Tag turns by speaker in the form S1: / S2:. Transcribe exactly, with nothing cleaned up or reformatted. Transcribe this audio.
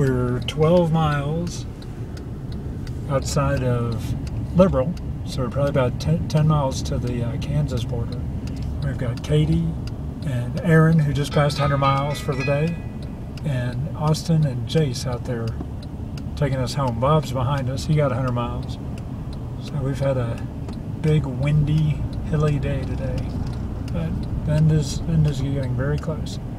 S1: We're twelve miles outside of Liberal, so we're probably about ten, ten miles to the uh, Kansas border. We've got Katie and Aaron, who just passed one hundred miles for the day, and Austin and Jace out there taking us home. Bob's behind us. He got one hundred miles. So we've had a big, windy, hilly day today. But Bend is, Bend is getting very close.